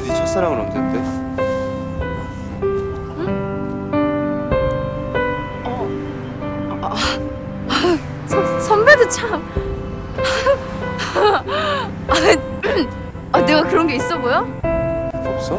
네 첫사랑은 언젠데? 응? 선배도 참. 내가 그런 게 있어 보여? 없어?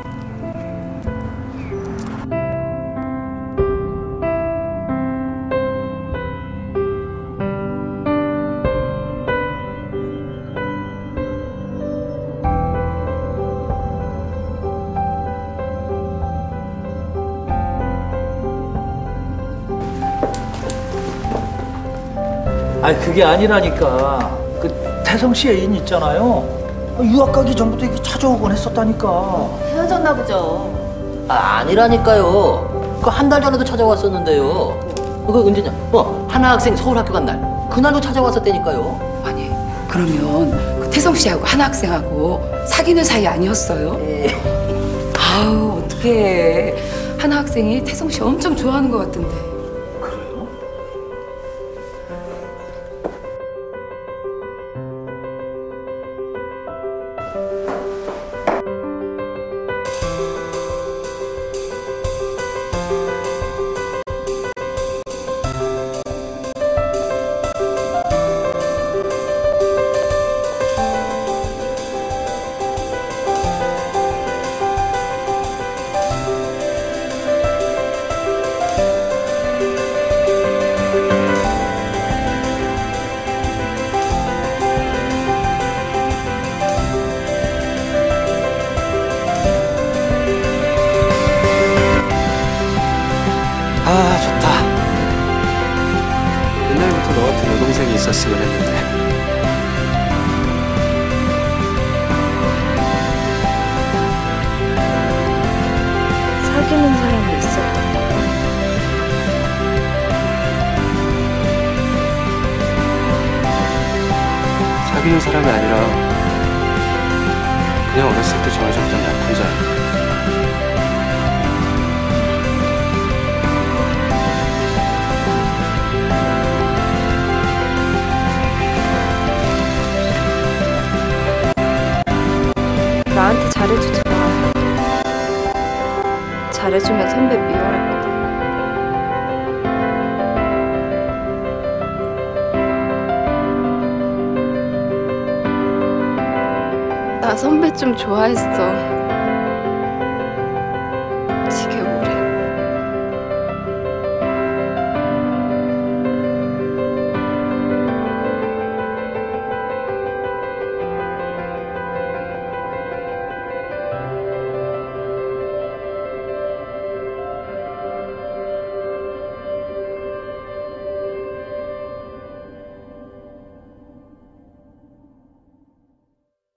아니 그게 아니라니까. 그 태성 씨 애인 있잖아요. 유학 가기 전부터 이게 찾아오곤 했었다니까. 헤어졌나 보죠. 아니라니까요. 그 한 달 전에도 찾아왔었는데요. 그 언제냐? 하나 학생 서울 학교 간 날. 그날도 찾아왔었다니까요. 아니 그러면 그 태성 씨하고 하나 학생하고 사귀는 사이 아니었어요? 아우 어떡해. 하나 학생이 태성 씨 엄청 좋아하는 것 같던데. 그래요? 아, 좋다. 옛날부터 너 같은 여동생이 있었으면 했는데. 사귀는 사람이 있었던 거야. 사귀는 사람이 아니라 그냥 어렸을 때 정해졌던 약혼자야. 나한테 잘해주지 마. 잘해주면 선배 미워할 거야. 나 선배 좀 좋아했어.